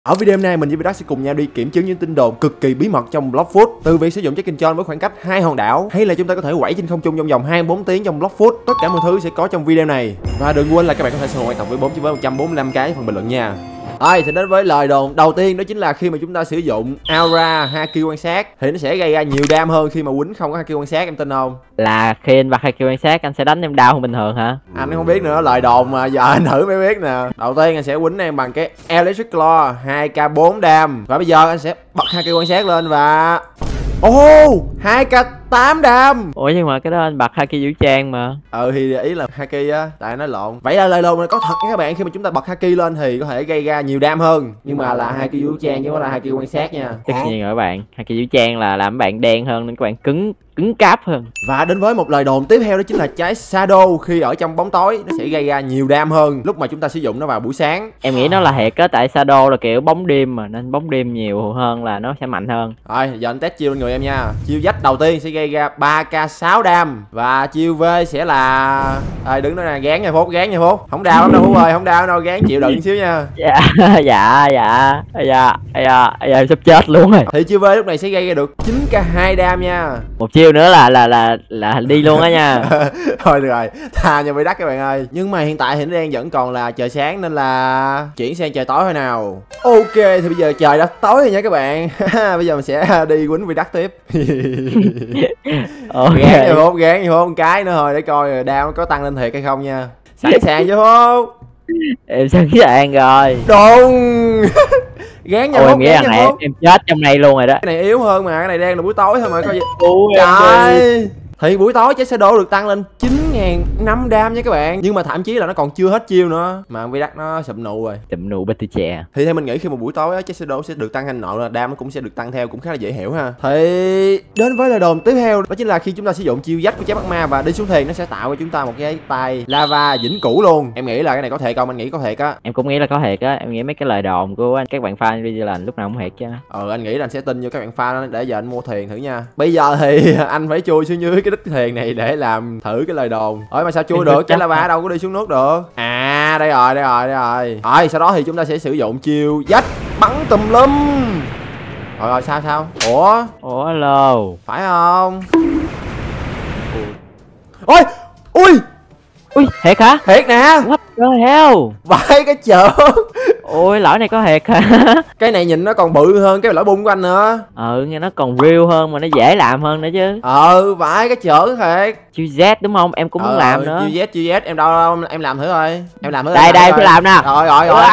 Ở video hôm nay mình với Vidac sẽ cùng nhau đi kiểm chứng những tin đồn cực kỳ bí mật trong Bloxfoot, từ việc sử dụng trái kinh tròn với khoảng cách 2 hòn đảo, hay là chúng ta có thể quẩy trên không trung trong vòng 24 tiếng trong Bloxfoot. Tất cả mọi thứ sẽ có trong video này. Và đừng quên là các bạn có thể ủng hộ tập với 4 với 145 cái phần bình luận nha. Thì đến với lời đồn đầu tiên, đó chính là khi mà chúng ta sử dụng Aura Haki quan sát thì nó sẽ gây ra nhiều đam hơn khi mà quýnh không có Haki quan sát, em tin không? Là khi anh bật Haki quan sát anh sẽ đánh em đau hơn bình thường hả? Anh không biết nữa, lời đồn mà giờ anh thử mới biết nè. Đầu tiên anh sẽ quýnh em bằng cái Electric Claw 2k4 đam. Và bây giờ anh sẽ bật Haki quan sát lên và 2k8 đam. Ủa nhưng mà cái đó anh bật Haki vũ trang mà. Thì ý là Haki á, tại nói lộn. Vậy là lời đồn này có thật nha các bạn, khi mà chúng ta bật Haki lên thì có thể gây ra nhiều đam hơn. Nhưng mà là Haki vũ trang chứ không phải là Haki quan sát nha. Tất nhiên rồi các bạn, Haki vũ trang là làm các bạn đen hơn nên các bạn cứng cáp hơn. Và đến với một lời đồn tiếp theo, đó chính là trái Shadow khi ở trong bóng tối nó sẽ gây ra nhiều đam hơn lúc mà chúng ta sử dụng nó vào buổi sáng. Em nghĩ nó là thiệt á, tại Shadow là kiểu bóng đêm mà, nên bóng đêm nhiều hơn là nó sẽ mạnh hơn. Rồi giờ anh test chiêu lên người em nha. Chiêu dách đầu tiên sẽ gây ra 3k6 đam. Và chiêu V sẽ là đứng đó nè, gán nha Phúc, gán nha Phúc. Không đau lắm đâu Phúc ơi, không đau đâu, gán chịu đựng xíu nha. Dạ em sắp chết luôn rồi. Thì chiêu V lúc này sẽ gây ra được 9k2 đam nha. Một chiêu nữa là đi luôn á nha. Thôi được rồi, tha cho Vidac các bạn ơi. Nhưng mà hiện tại thì nó đang vẫn còn là trời sáng nên là chuyển sang trời tối thôi nào. Ok, thì bây giờ trời đã tối rồi nha các bạn. Bây giờ mình sẽ đi quýnh Vidac tiếp. Okay. Gán như một cái nữa thôi để coi đao nó có tăng lên thiệt hay không nha. Sẵn sàng chưa Phúc? Em sẵn sàng rồi. Đùng. Gán nha Phúc, gán nha Phúc. Em chết trong này luôn rồi đó. Cái này yếu hơn mà, cái này đang là buổi tối thôi mà coi gì. Trời. Thì buổi tối trái Shadow được tăng lên 9.500 đam nha các bạn. Nhưng mà thậm chí là nó còn chưa hết chiêu nữa. Mà Vidac nó sụm nụ rồi. Sụm nụ bê chè. Thì theo mình nghĩ khi mà buổi tối trái Shadow sẽ được tăng hành nộ là đam nó cũng sẽ được tăng theo, cũng khá là dễ hiểu ha. Thì đến với lời đồn tiếp theo, đó chính là khi chúng ta sử dụng chiêu dách của trái Magma và đi xuống thuyền, nó sẽ tạo cho chúng ta một cái tay lava vĩnh cửu luôn. Em nghĩ là cái này có thiệt không? Anh nghĩ có thiệt á. Em cũng nghĩ là có thiệt á. Em nghĩ mấy cái lời đồn của các bạn fan Vigilant lúc nào cũng thiệt chứ. Anh nghĩ là anh sẽ tin vô các bạn fan đó, để giờ anh mua thuyền thử nha. Bây giờ thì anh phải chui xuống dưới cái đích thuyền này để làm thử cái lời đồn. Mà sao chui được? Trái lava đâu có đi xuống nước được. Đây rồi. Rồi sau đó thì chúng ta sẽ sử dụng chiêu dách bắn tùm lum. Rồi sao? Ủa hello. Phải không? Ui thiệt hả? Thiệt nè. What the hell? Vãi cái chợ. Ôi lõi này có thiệt hả? Cái này nhìn nó còn bự hơn cái lõi bung của anh nữa. Nghe nó còn real hơn mà nó dễ làm hơn nữa chứ. Vãi cái chợ thiệt. Chiêu Z đúng không? Em cũng muốn làm nữa. Chiêu Z em đâu em làm thử thôi. Em làm thử. Đây phải làm nè. Rồi.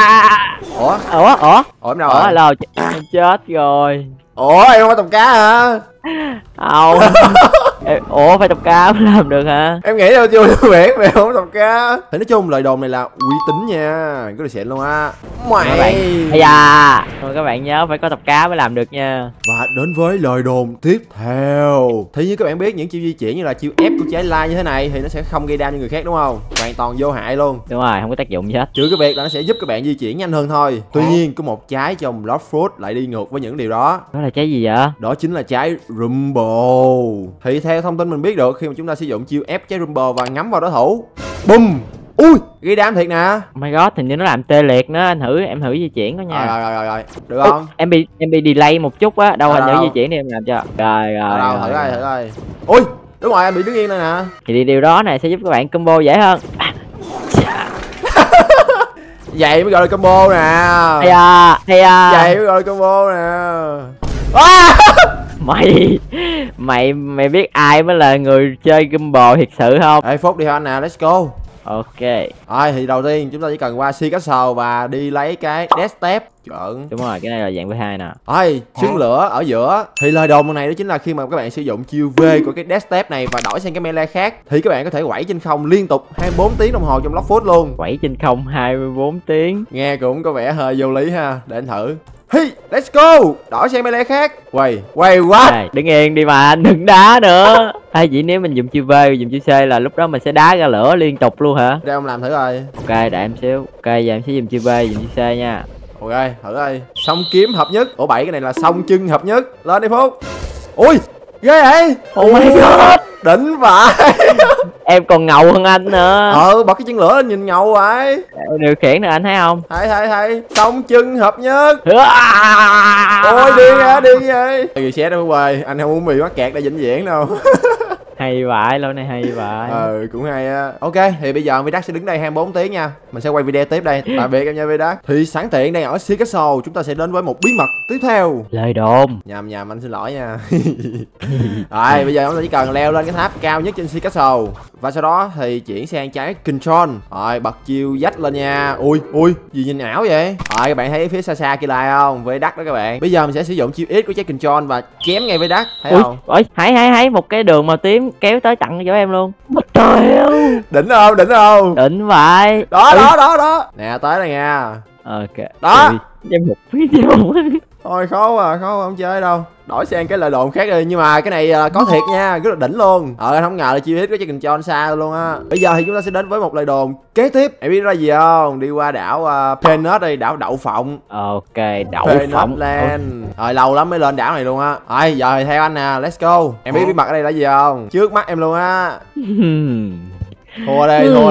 Ủa em đâu rồi? Hello, em chết rồi. Ủa em không có tầm cá hả? Không. Ủa phải tập cá mới làm được hả? Em nghĩ đâu chưa biển mà không tập cá. Thì nói chung lời đồn này là uy tín nha, cái này xịn luôn á. Rồi các bạn nhớ phải có tập cá mới làm được nha. Và đến với lời đồn tiếp theo, thì như các bạn biết những chiêu di chuyển như là chiêu ép của trái lai như thế này thì nó sẽ không gây đam cho người khác đúng không? Hoàn toàn vô hại luôn. Đúng rồi, không có tác dụng gì hết. Trừ cái việc là nó sẽ giúp các bạn di chuyển nhanh hơn thôi. Tuy nhiên có một trái trong Bloxfoot lại đi ngược với những điều đó. Đó là trái gì vậy? Đó chính là trái Rumble. Thì theo thông tin mình biết được, khi mà chúng ta sử dụng chiêu ép trái Rumble và ngắm vào đối thủ, bùm, gây đam thiệt nè. Oh my god, hình như nó làm tê liệt nữa. Em thử di chuyển đó nha. Rồi được không? Em bị delay một chút á. Đâu hình thử di chuyển đi em làm cho. Rồi thử coi. Ui đúng rồi, em bị đứng yên đây nè. Thì điều đó này sẽ giúp các bạn combo dễ hơn. Vậy mới gọi là combo nè. Vậy mới gọi là combo nè. Mày biết ai mới là người chơi Gumball thiệt sự không? Phúc đi thôi nè, let's go. Ok. Rồi thì đầu tiên chúng ta chỉ cần qua Sea Castle và đi lấy cái Death Step. Chuẩn. Đúng rồi, cái này là dạng V2 nè. Rồi, xương lửa ở giữa. Thì lời đồn này đó chính là khi mà các bạn sử dụng chiêu V của cái Death Step này và đổi sang cái melee khác thì các bạn có thể quẩy trên không liên tục 24 tiếng đồng hồ trong Bloxfoot luôn. Quẩy trên không 24 tiếng. Nghe cũng có vẻ hơi vô lý ha, để anh thử. Hi, let's go. Đổi sang melee khác. Quay quá. Đứng yên đi mà anh, đừng đá nữa. Vậy nếu mình dùng chiêu V, dùng chiêu C là lúc đó mình sẽ đá ra lửa liên tục luôn hả? Để ông làm thử rồi. Ok, để em xíu. Ok, giờ em sẽ dùng chiêu V, dùng chiêu C nha. Ok, thử đây. Song kiếm hợp nhất. Ủa cái này là song chân hợp nhất. Lên đi Phúc. Ui, ghê vậy. Oh my god. Đỉnh vậy. em còn ngầu hơn anh nữa. Bật cái chân lửa lên nhìn ngầu vậy. Điều khiển nè anh thấy không? Thấy song chân hợp nhất. Ôi đi vậy. Reset đó quầy, anh không muốn bị mắc kẹt để vĩnh viễn đâu. Hay vãi, lâu này hay vãi. Cũng hay á. Ok, thì bây giờ Vidac sẽ đứng đây 24 tiếng nha. Mình sẽ quay video tiếp đây. Tạm biệt em nha Vidac. Thì sẵn tiện đang ở Sea Castle, chúng ta sẽ đến với một bí mật tiếp theo. Lời đồn. Nhầm anh xin lỗi nha. Rồi, bây giờ chúng ta chỉ cần leo lên cái tháp cao nhất trên Sea Castle. Và sau đó thì chuyển sang trái Control. Rồi, bật chiêu dách lên nha. Ui, gì nhìn ảo vậy? Rồi, các bạn thấy phía xa xa kia lại không? Vidac đó các bạn. Bây giờ mình sẽ sử dụng chiêu X của trái Control và chém ngay Vidac. Thấy không? Ôi, hãy một cái đường màu tím kéo tới tặng cho em luôn. Trời ơi. Đỉnh không? Đỉnh vậy. Đó. Nè, tới đây nha. Ok. Đó. Em một video. Thôi khó không chơi đâu. Đổi sang cái lời đồn khác đi. Nhưng mà cái này có thiệt nha, rất là đỉnh luôn. Anh không ngờ là chiêu hit có chiếc Control xa luôn á. Bây giờ thì chúng ta sẽ đến với một lời đồn kế tiếp. Em biết ra gì không? Đi qua đảo Peanut đi, đảo Đậu Phộng. Ok, Đậu Phộng lên. Rồi lâu lắm mới lên đảo này luôn á. Rồi giờ thì theo anh nè, let's go. Em biết bí mật ở đây là gì không? Trước mắt em luôn á. Thua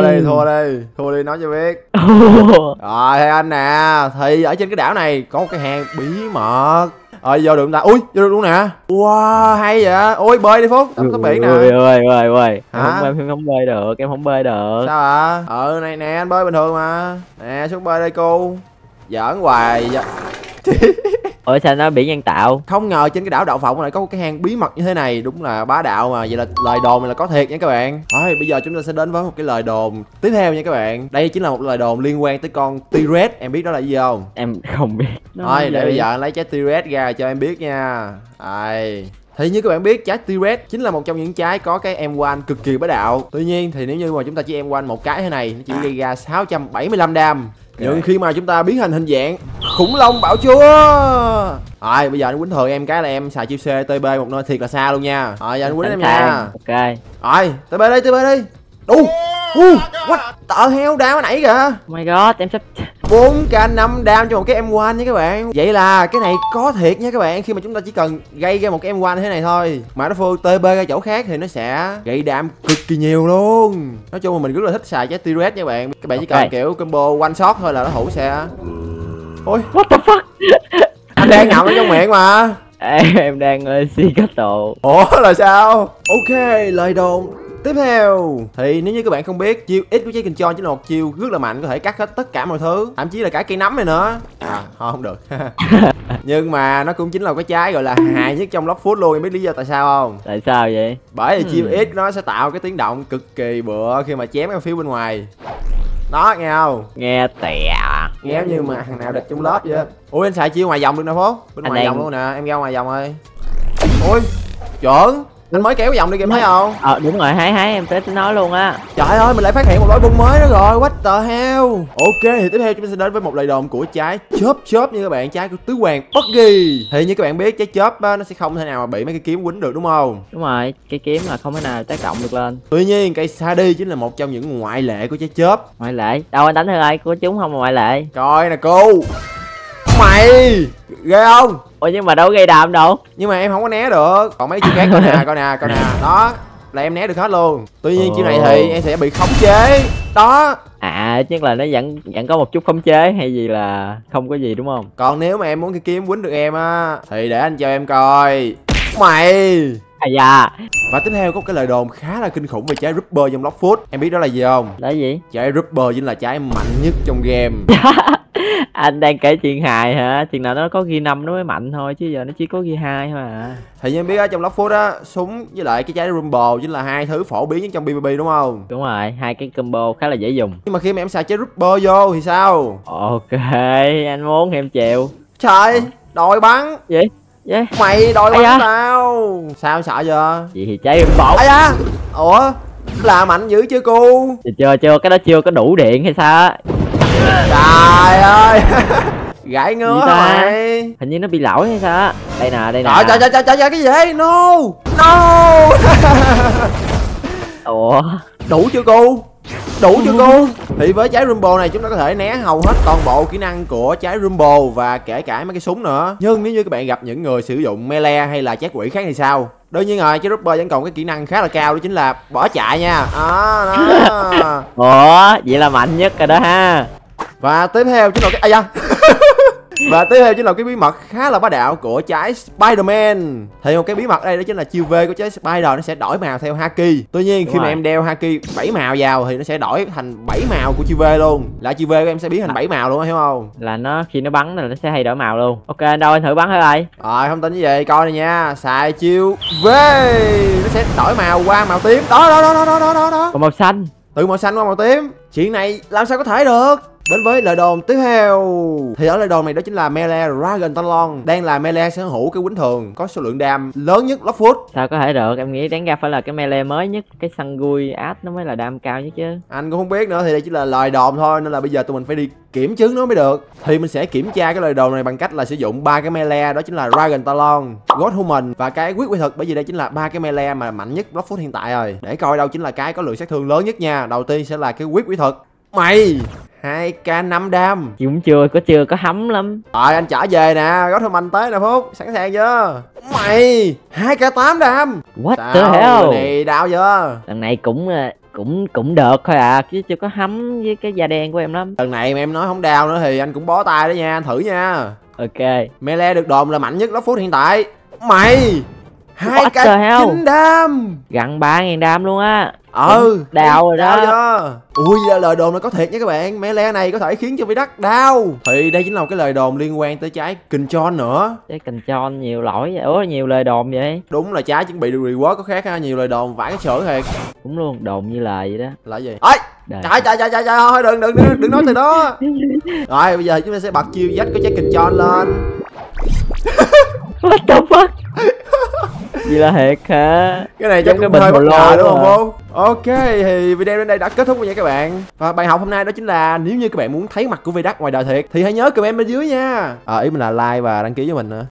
đi nói cho biết. Rồi theo anh nè, thì ở trên cái đảo này có một cái hang bí mật. Rồi vô được chúng ta. Ui, vô được luôn nè. Wow, hay vậy. Ôi bơi đi Phúc, tắm biển nè. Ui. Em không bơi được, em không bơi được. Sao ạ? Này nè, anh bơi bình thường mà. Nè, xuống bơi đây cô. Giỡn hoài. Ủa sao nó biển nhân tạo? Không ngờ trên cái đảo Đậu Phộng lại có một cái hang bí mật như thế này. Đúng là bá đạo mà. Vậy là lời đồn này là có thiệt nha các bạn. Rồi bây giờ chúng ta sẽ đến với một cái lời đồn tiếp theo nha các bạn. Đây chính là một lời đồn liên quan tới con T-Rex. Em biết đó là gì không? Em không biết. Thôi để bây giờ anh lấy trái T-Rex ra cho em biết nha. Đây. Thì như các bạn biết, trái T-Rex chính là một trong những trái có cái M1 cực kỳ bá đạo. Tuy nhiên thì nếu như mà chúng ta chỉ M1 một cái thế này, nó chỉ gây ra 675 đam. Nhưng khi mà chúng ta biến thành hình dạng khủng long bạo chúa. Rồi bây giờ anh quýnh thường em cái là em xài chiêu C TB một nơi thiệt là xa luôn nha. Rồi giờ anh quýnh em nha. Ok. Rồi TB đi. What? Tợ heo đam nãy kìa. Oh my god, em sắp 4k5 đam cho một cái M1 nha các bạn. Vậy là cái này có thiệt nha các bạn. Khi mà chúng ta chỉ cần gây ra một cái M1 thế này thôi, mà nó phô TB ra chỗ khác thì nó sẽ gây đam cực kỳ nhiều luôn. Nói chung là mình rất là thích xài trái T-Rex nha các bạn. Các bạn chỉ cần kiểu combo one shot thôi là nó thủ sẽ. Ôi, what the fuck. Anh đang ngậm ở trong miệng mà. Em đang Sea Castle. Ủa là sao? Ok, lời đồn tiếp theo. Thì nếu như các bạn không biết, chiêu X của trái Control chính là một chiêu rất là mạnh, có thể cắt hết tất cả mọi thứ, thậm chí là cả cây nấm này nữa. Không được. Nhưng mà nó cũng chính là cái trái gọi là hài nhất trong Love Food luôn. Em biết lý do tại sao không? Tại sao vậy? Bởi vì chiêu X nó sẽ tạo cái tiếng động cực kỳ bựa khi mà chém ở phía bên ngoài. Đó, nghe không? Nghe tè. Nghe như mà thằng nào đặt trong lớp vậy. Ui anh xài chiêu ngoài vòng được nè Phố. Bên ngoài vòng luôn nè, em ra ngoài vòng ơi. Ui, chuẩn. Anh mới kéo vòng đi kìa thấy không? Đúng rồi, hái em tới nói luôn á. Trời ơi, mình lại phát hiện một loại bung mới nữa rồi. What the hell? Ok, thì tiếp theo chúng ta sẽ đến với một lời đồn của trái chớp như các bạn, trái của tứ hoàng Buggy. Thì như các bạn biết, trái chớp nó sẽ không thể nào mà bị mấy cái kiếm quýnh được đúng không? Đúng rồi, cái kiếm là không thể nào tác động được lên. Tuy nhiên, cây Sadi chính là một trong những ngoại lệ của trái chớp. Ngoại lệ? Đâu anh đánh thử ai của chúng không mà ngoại lệ. Coi nè cô. Mày ghê không? Ủa nhưng mà đâu gây đạm đâu. Nhưng mà em không có né được. Còn mấy chiêu khác coi nè. Đó là em né được hết luôn. Tuy nhiên chiêu này thì em sẽ bị khống chế. Đó. Chắc là nó vẫn có một chút khống chế hay gì là không có gì đúng không? Còn nếu mà em muốn cái kiếm quýnh được em á thì để anh cho em coi. Mày. Da. Và tiếp theo có cái lời đồn khá là kinh khủng về trái Rupper trong Love Food. Em biết đó là gì không? Là gì? Trái Rupper chính là trái mạnh nhất trong game. Anh đang kể chuyện hài hả? Chuyện nào nó có ghi 5 nó mới mạnh thôi, chứ giờ nó chỉ có ghi 2 thôi à. Thì như em biết á, trong Love Food á, súng với lại cái trái Rumble chính là hai thứ phổ biến nhất trong PvP đúng không? Đúng rồi, hai cái combo khá là dễ dùng. Nhưng mà khi mà em xài trái Rupper vô thì sao? Ok, anh muốn em chịu. Trời, đòi bắn. Gì? Yeah. Mày đòi bắn tao. Sao sợ giờ? Vậy thì trái Rumble. Ây da. Ủa? Là mạnh dữ chưa cô? Chưa, cái đó chưa có đủ điện hay sao á? Trời ơi. Gãi ngứa mày. Hình như nó bị lỗi hay sao á? Đây nè. Trời cái gì vậy? No. Ủa? Đủ chưa cô? Đủ chưa cô? Thì với trái Rumble này chúng ta có thể né hầu hết toàn bộ kỹ năng của trái Rumble và kể cả mấy cái súng nữa. Nhưng nếu như các bạn gặp những người sử dụng melee hay là trái quỷ khác thì sao? Đương nhiên rồi, trái Rumble vẫn còn cái kỹ năng khá là cao, đó chính là bỏ chạy nha. Đó. Ủa, vậy là mạnh nhất rồi đó ha. Và tiếp theo chính là cái và tiếp theo chính là cái bí mật khá là bá đạo của trái Spider-Man. Thì một cái bí mật đây đó chính là chiêu V của trái Spider nó sẽ đổi màu theo haki. Tuy nhiên Đúng khi rồi. mà em đeo haki 7 màu vào thì nó sẽ đổi thành 7 màu của chiêu V luôn. Là chiêu V của em sẽ biến thành 7 màu luôn, hiểu không? Là nó khi nó bắn là nó sẽ thay đổi màu luôn. Ok, anh đâu anh thử bắn thử coi. Rồi, không tin cái gì, coi này nha. Xài chiêu V nó sẽ đổi màu qua màu tím. Đó. Còn màu xanh. Từ màu xanh qua màu tím. Chuyện này làm sao có thể được? Đến với lời đồn tiếp theo. Thì ở lời đồn này đó chính là melee Dragon Talon đang là melee sở hữu cái quýnh thường có số lượng đam lớn nhất Lockwood. Sao có thể được, em nghĩ đáng ra phải là cái melee mới nhất, cái Sangui Ad nó mới là đam cao nhất chứ. Anh cũng không biết nữa, thì đây chỉ là lời đồn thôi, nên là bây giờ tụi mình phải đi kiểm chứng nó mới được. Thì mình sẽ kiểm tra cái lời đồn này bằng cách là sử dụng ba cái melee, đó chính là Dragon Talon, God Human và cái quyết quỷ thực, bởi vì đây chính là ba cái melee mà mạnh nhất Lockwood hiện tại rồi. Để coi đâu chính là cái có lượng sát thương lớn nhất nha. Đầu tiên sẽ là cái quyết quỷ thực. Mày 2k5 đam. Chị cũng chưa có hấm lắm. Rồi anh trở về nè, God Human tới nè Phúc, sẵn sàng chưa? Mày 2k8 đam. What Sao? the hell? Này đau chưa? Lần này cũng được thôi à, chứ chưa có hấm với cái da đen của em lắm. Lần này mà em nói không đau nữa thì anh cũng bó tay đó nha, anh thử nha. Ok. Melee được đồn là mạnh nhất Lockwood hiện tại. Mày What the hell? 2k9 đam. Gặn 3.000 đam luôn á. Đau rồi đó. chưa? Ui, lời đồn này có thiệt nha các bạn. Melee này có thể khiến cho vị đắc đau. Thì đây chính là một cái lời đồn liên quan tới trái Kinchon nữa. Trái Kinchon nhiều lỗi vậy. Ủa, nhiều lời đồn vậy. Đúng là trái chuẩn bị được reward có khác ha. Nhiều lời đồn vãi cái sữa thiệt. Cũng luôn, đồn như lời vậy đó. Là gì? Ơi, trời thôi, đừng nói từ đó. Rồi bây giờ chúng ta sẽ bật chiêu dách của trái Kinchon lên. What the fuck? Vậy là thiệt hả? Cái này chắc cũng hơi bất ngờ đúng không Vô? Ok, thì video đến đây đã kết thúc rồi nha các bạn. Và bài học hôm nay đó chính là nếu như các bạn muốn thấy mặt của Vidac ngoài đời thiệt thì hãy nhớ comment bên dưới nha. Ý mình là like và đăng ký với mình nữa.